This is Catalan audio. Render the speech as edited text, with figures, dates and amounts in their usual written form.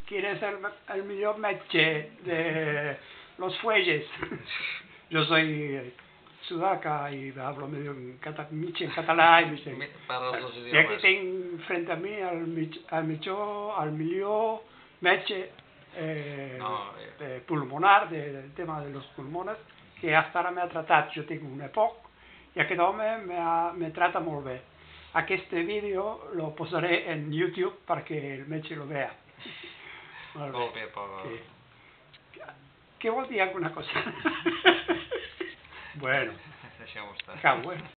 quin és el millor metge de los fuelles. Yo soy sudaca y hablo medio en català y y aquí tengo frente a mí al millor metge pulmonar del tema de los pulmones que hasta ara m'ha tratat. Jo tinc un EPOC i aquest home me trata molt bé. Aquest vídeo lo posaré en YouTube perquè el metge lo vea. Molt bé, Pablo. Què vol dir alguna cosa? Bueno, deixem-ho estar. acabo,